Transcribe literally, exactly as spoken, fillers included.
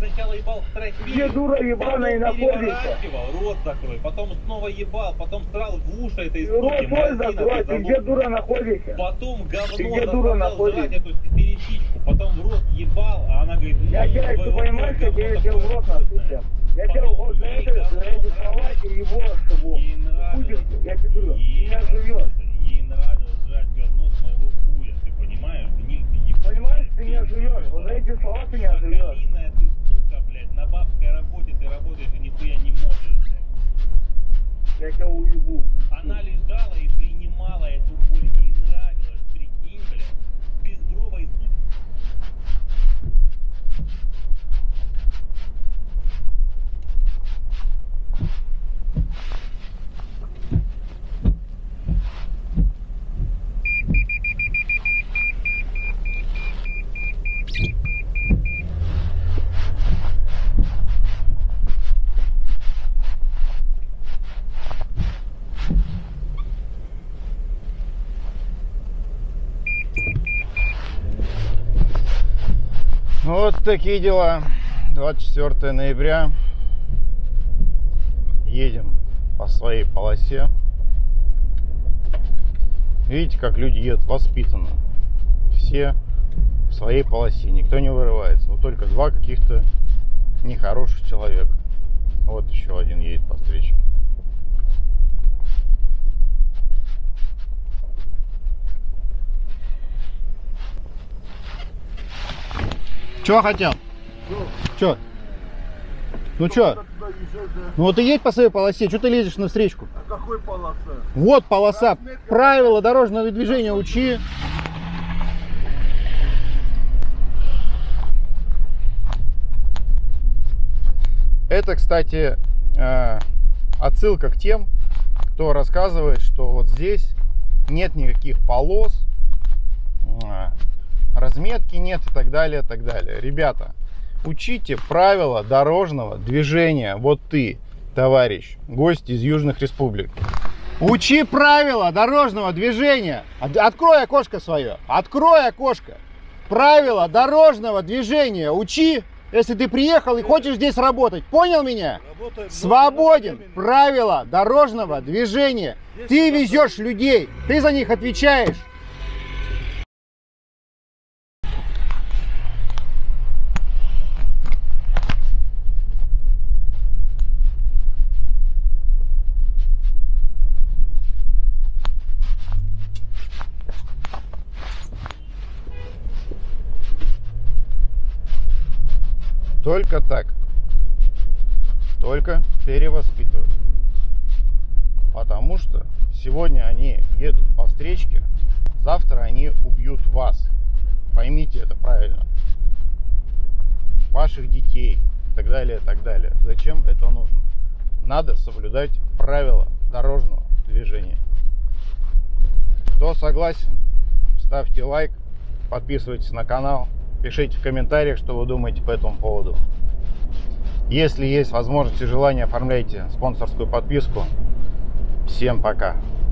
сначала ебал в трофей. Где дура ебаная находится? Рот закрой, потом снова ебал, потом срал в уши этой Рот суки. твой закрой, ты где дура находишься? Потом говно ты где дура находишься? жрать эту перепичку, потом в рот ебал, а она говорит, я тебя, ты понимаешь, что я тебя в рот находился? Я тебя в рот, за это, за эти слова, его, чтобы будешь, я тебе говорю, меня живешь. Ей нравилось жрать говно с моего хуя, ты понимаешь? Гниль ты ебаный. Понимаешь, ты меня живешь, вот за эти слова ты меня живешь. Соколиная ты сука, блядь, на бабской работе ты работаешь и нихуя не можешь, блядь. Я тебя уебу. Она лежала и принимала эту боль, ей нравилось, прикинь, блядь, безбровой суки. Вот такие дела. двадцать четвёртое ноября. Едем по своей полосе. Видите, как люди едут воспитанно. Все в своей полосе. Никто не вырывается. Вот только два каких-то нехороших человека. Вот еще один едет по встречке. Чё хотел? Чё? Ну чё? Ну вот и едь по своей полосе, чё ты лезешь на встречку? А какой полоса? Вот полоса. Правила дорожного движения учи. Это, кстати, отсылка к тем, кто рассказывает, что вот здесь нет никаких полос, разметки нет и так далее, и так далее. Ребята, учите правила дорожного движения. Вот ты, товарищ, гость из Южных Республик. Учи правила дорожного движения. Открой окошко свое. Открой окошко. Правила дорожного движения учи, если ты приехал и хочешь здесь работать. Понял меня? Работаем, свободен. Правила дорожного движения. Ты везешь людей. Ты за них отвечаешь. Только так. Только перевоспитывать. Потому что сегодня они едут по встречке, завтра они убьют вас. Поймите это правильно. Ваших детей и так далее, и так далее. Зачем это нужно? Надо соблюдать правила дорожного движения. Кто согласен, ставьте лайк, подписывайтесь на канал. Пишите в комментариях, что вы думаете по этому поводу. Если есть возможность и желание, оформляйте спонсорскую подписку. Всем пока!